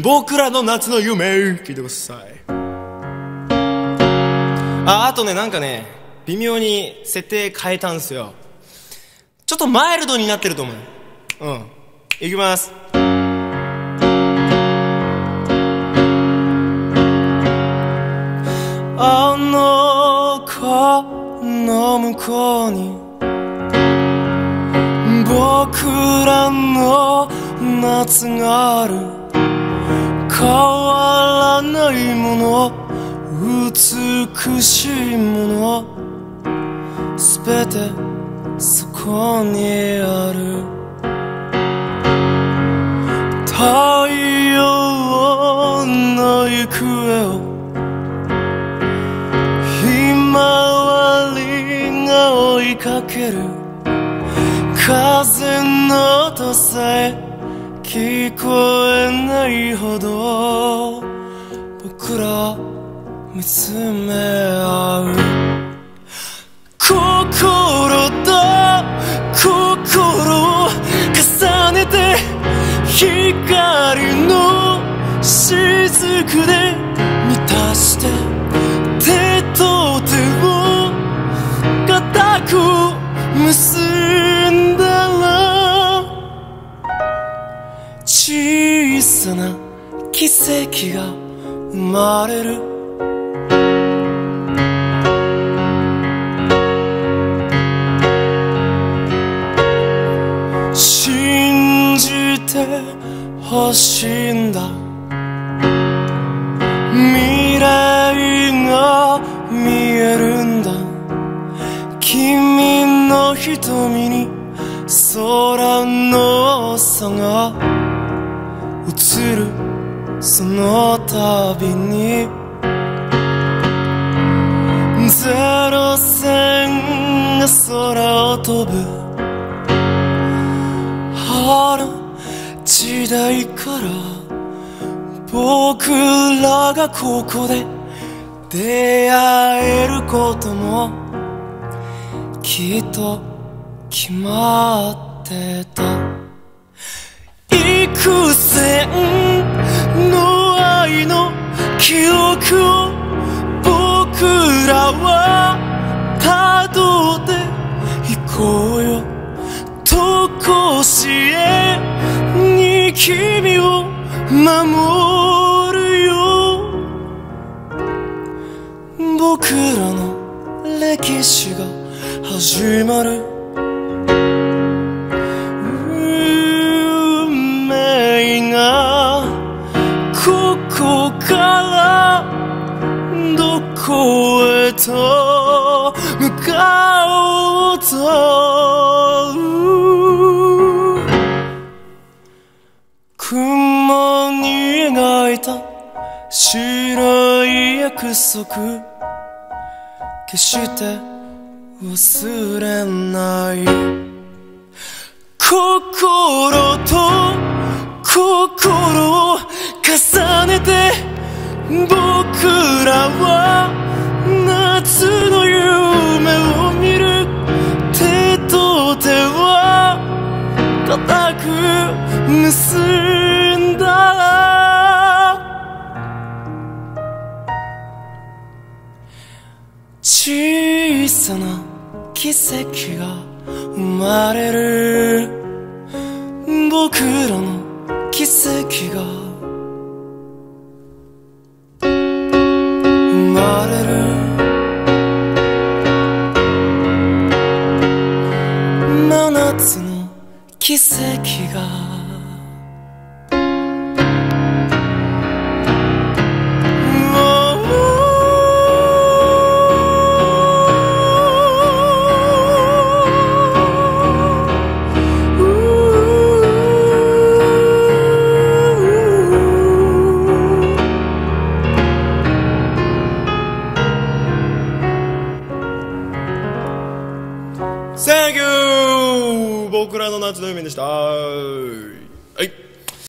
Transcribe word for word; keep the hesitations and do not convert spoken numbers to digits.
僕らの夏の夢聞いてください。あ、あとね、なんかね微妙に設定変えたんすよ。ちょっとマイルドになってると思う。うん、いきます。あの子の向こうに僕らの夏がある。変わらないもの、美しいもの、すべてそこにある。太陽の行方をひまわりが追いかける。風の音さえ聞こえないほど僕ら見つめ合う。心と心を重ねて光の雫で満たして、手と手を固く結んだら小さな奇跡が生まれる。信じてほしいんだ。未来が見えるんだ。君の瞳に空の差が映る。その度にゼロ戦が空を飛ぶ。あの時代から僕らがここで出会えることもきっと決まってた。幾千の愛の記憶を僕らはたどっていこうよ。とこしえに君を守るよ。僕らの歴史が始まる。運命がここからどこへと向かおうと、雲に描いた白い約束、決して忘れない。心と心を重ねて僕らは夏の夢を見る。手と手は固く結んだ。小さな奇跡が生まれる。僕らの奇跡が生まれる。真夏の奇跡がThank you! 僕らの夏の夢でした。